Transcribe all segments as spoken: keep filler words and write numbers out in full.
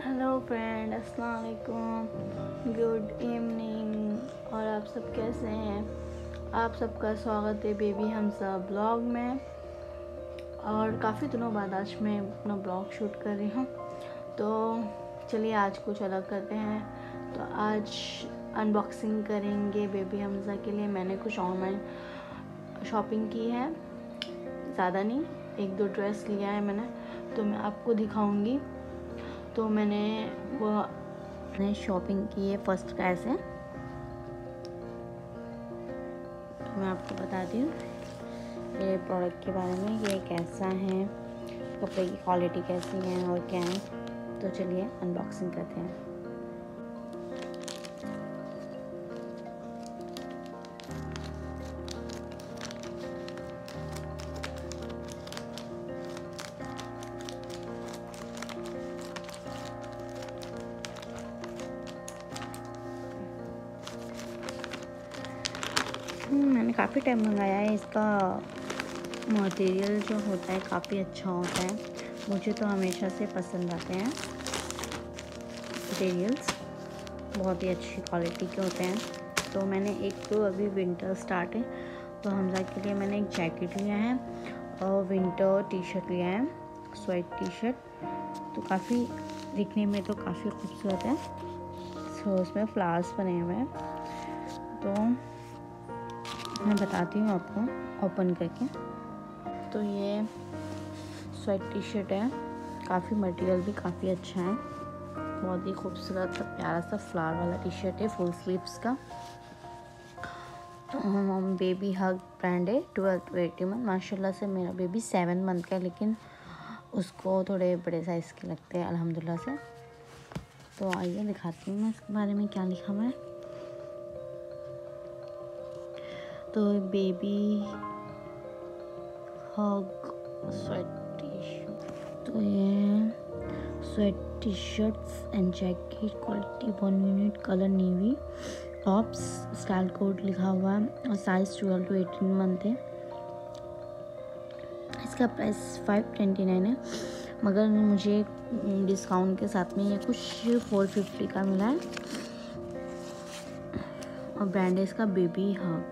Hello friend, अस्सलाम वालेकुम, good evening. और आप सब कैसे हैं? आप सबका स्वागत है बेबी हमजा ब्लॉग में। और काफ़ी दिनों बाद आज मैं अपना ब्लॉग शूट कर रही हूँ, तो चलिए आज कुछ अलग करते हैं। तो आज अनबॉक्सिंग करेंगे बेबी हमजा के लिए। मैंने कुछ ऑनलाइन शॉपिंग की है, ज़्यादा नहीं, एक दो ड्रेस लिया है मैंने, तो मैं आपको दिखाऊंगी। तो मैंने वो मैंने शॉपिंग की है फर्स्ट क्राई से। तो मैं आपको बताती हूँ ये प्रोडक्ट के बारे में, ये कैसा है, कपड़े की क्वालिटी कैसी है और क्या है। तो चलिए अनबॉक्सिंग करते हैं। मैंने काफ़ी टाइम मंगाया है। इसका मटेरियल जो होता है काफ़ी अच्छा होता है, मुझे तो हमेशा से पसंद आते हैं। मटेरियल्स बहुत ही अच्छी क्वालिटी के होते हैं। तो मैंने एक तो अभी विंटर स्टार्ट है, तो हमजा के लिए मैंने एक जैकेट लिया है और विंटर टी शर्ट लिया है, स्वेट टी शर्ट। तो काफ़ी दिखने में तो काफ़ी खूबसूरत है। सो उसमें फ्लावर्स बने हुए हैं। तो मैं बताती हूँ आपको ओपन करके। तो ये स्वेट टी शर्ट है, काफ़ी मटेरियल भी काफ़ी अच्छा है, बहुत ही खूबसूरत सा प्यारा सा फ्लावर वाला टी शर्ट है, फुल स्लीव्स का। तो हम बेबी हग ब्रांड है, ट्वेल्व टू एटीन मंथ। माशाल्लाह से मेरा बेबी सेवन मंथ का है, लेकिन उसको थोड़े बड़े साइज़ के लगते हैं अल्हम्दुलिल्लाह से। तो आइए दिखाती हूँ मैं इसके बारे में क्या लिखा हुआ है। तो baby hug sweat T shirt, तो ये sweat T shirts and jacket quality one unit, colour navy, tops, style code लिखा हुआ है और size twelve to eighteen month है। इसका प्राइस फाइव ट्वेंटी नाइन है, मगर मुझे डिस्काउंट के साथ में ये कुछ फोर फिफ्टी का मिला है। और ब्रांड है इसका बेबी हग।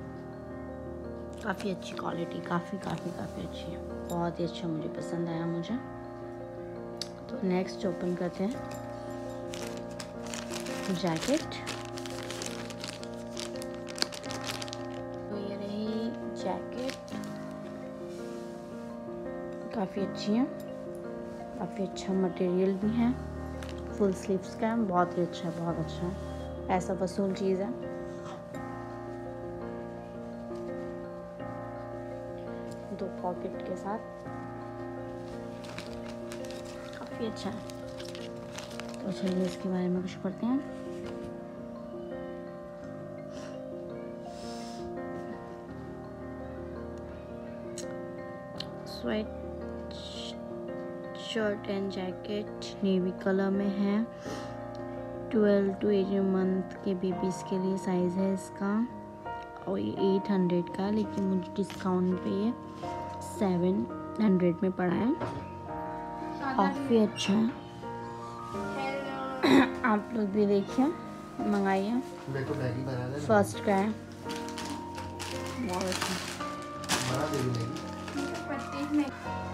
काफ़ी अच्छी क्वालिटी, काफ़ी काफ़ी काफ़ी अच्छी है, बहुत ही अच्छा, मुझे पसंद आया मुझे। तो नेक्स्ट ओपन करते हैं जैकेट। तो ये रही जैकेट, काफ़ी अच्छी है, काफ़ी अच्छा मटेरियल भी है, फुल स्लीव्स का है, बहुत ही अच्छा है, बहुत अच्छा है, पैसा वसूल चीज़ है। दो पॉकेट के साथ काफ़ी अच्छा है। तो चलिए इसके बारे में कुछ पढ़ते हैं। Sweat shirt and jacket navy colour में है, ट्वेल्व टू एटीन मंथ के बेबीज़ के लिए साइज़ है इसका, और ये एट हंड्रेड का है, लेकिन मुझे डिस्काउंट पे ये सेवन हंड्रेड में पड़ा है। काफ़ी अच्छा है, आप लोग भी देखिए, मंगाइए, फर्स्ट का है, बहुत अच्छा।